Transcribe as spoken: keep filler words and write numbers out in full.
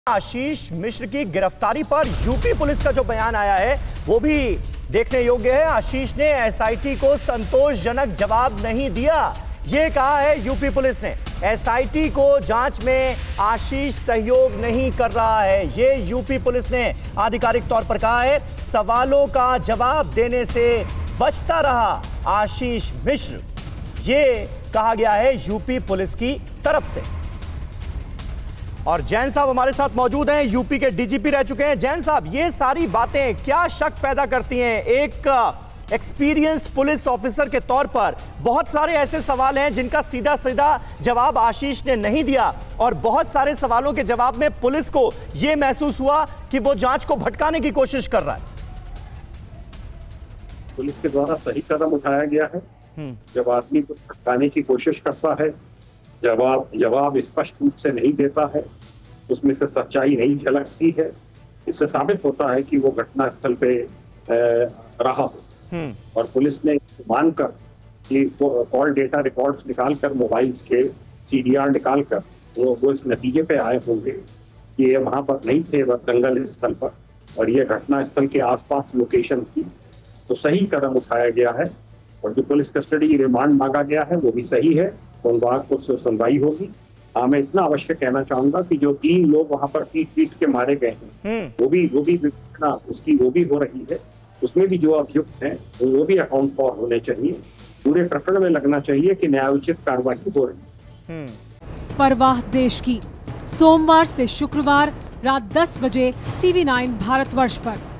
आशीष मिश्र की गिरफ्तारी पर यूपी पुलिस का जो बयान आया है वो भी देखने योग्य है। आशीष ने एसआईटी को संतोषजनक जवाब नहीं दिया, ये कहा है यूपी पुलिस ने। एसआईटी को जांच में आशीष सहयोग नहीं कर रहा है, ये यूपी पुलिस ने आधिकारिक तौर पर कहा है। सवालों का जवाब देने से बचता रहा आशीष मिश्र, ये कहा गया है यूपी पुलिस की तरफ से। और जैन साहब हमारे साथ मौजूद हैं, यूपी के डीजीपी रह चुके हैं। जैन साहब, ये सारी बातें क्या शक पैदा करती हैं? एक एक्सपीरियंस्ड पुलिस ऑफिसर के तौर पर बहुत सारे ऐसे सवाल हैं जिनका सीधा सीधा जवाब आशीष ने नहीं दिया, और बहुत सारे सवालों के जवाब में पुलिस को यह महसूस हुआ कि वो जांच को भटकाने की कोशिश कर रहा है। पुलिस के द्वारा सही कदम उठाया गया है। जब आदमी को भटकाने की कोशिश करता है, जवाब जवाब स्पष्ट रूप से नहीं देता है, उसमें से सच्चाई नहीं झलकती है, इससे साबित होता है कि वो घटना स्थल पे रहा हो। और पुलिस ने मानकर कि कॉल डेटा रिकॉर्ड्स निकालकर, मोबाइल्स के सीडीआर निकालकर वो वो इस नतीजे पे आए होंगे कि ये वहां पर नहीं थे, दंगल स्थल पर, और ये घटना स्थल के आसपास लोकेशन थी। तो सही कदम उठाया गया है, और जो पुलिस कस्टडी रिमांड मांगा गया है वो भी सही है। सोमवार को सुनवाई होगी। हाँ, मैं इतना अवश्य कहना चाहूंगा कि जो तीन लोग वहां पर पीट पीट के मारे गए हैं, वो भी वो भी घटना उसकी वो भी हो रही है, उसमें भी जो अभियुक्त हैं वो भी अकाउंट फॉर होने चाहिए। पूरे प्रकरण में लगना चाहिए कि न्यायोचित कार्रवाई हो रही है। परवाह देश की, सोमवार से शुक्रवार रात दस बजे टीवी नाइन भारतवर्ष पर।